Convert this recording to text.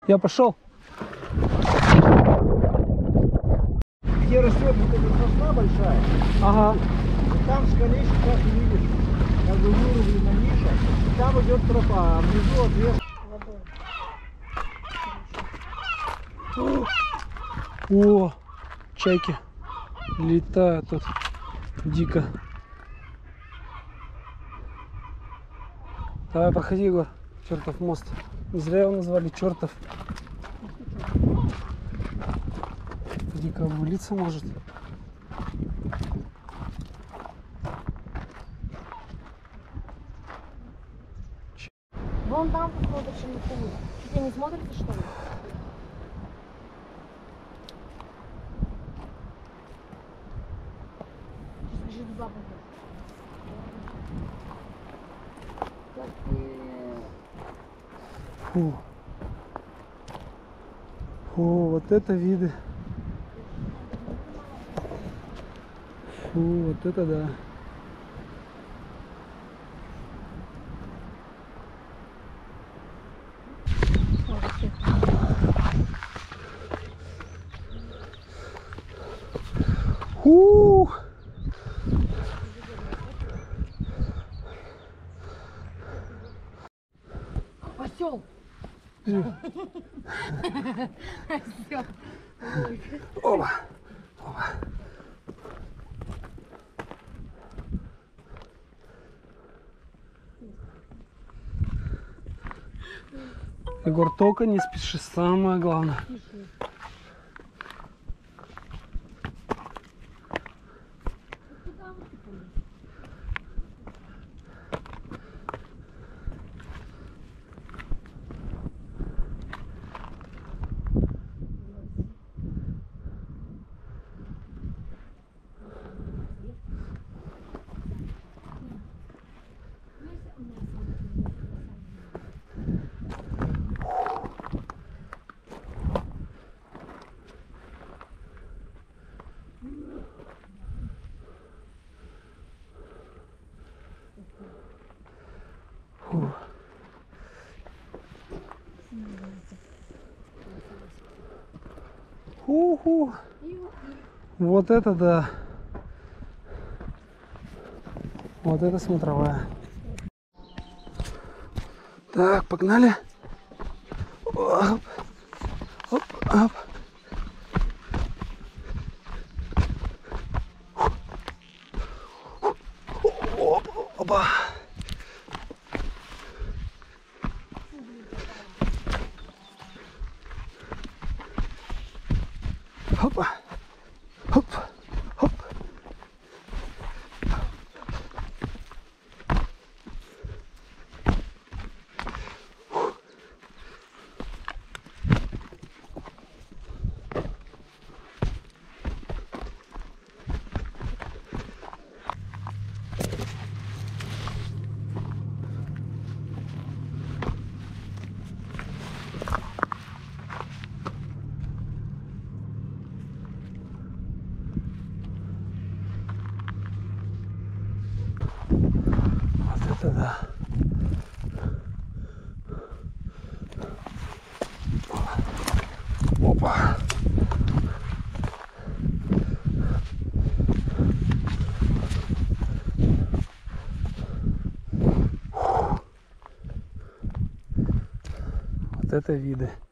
Я пошел. Где растет вот эта сосна большая, Ага. и там в скале сейчас видишь, как бы вырублена ниша, и там идет тропа, а внизу отвес. О, чайки летают тут дико. Давай, проходи, Егор. Чертов мост. Не зря его назвали чертов. Дико обвалиться может. Вон там посмотришь на пол. Тебе не смотрите, что ли? Сейчас бежит туда пойдет. Фу. Фу, вот это виды. Фу, вот это да. Ух! Осел! Опа! Опа! Егор, только не спеши, самое главное. Фу. Уху. Вот это да. Вот это смотровая. Так, погнали. Оп. Оп, оп. Оп, опа. Опа. Хоп. Хоп. Вот это да. Опа. Вот это виды.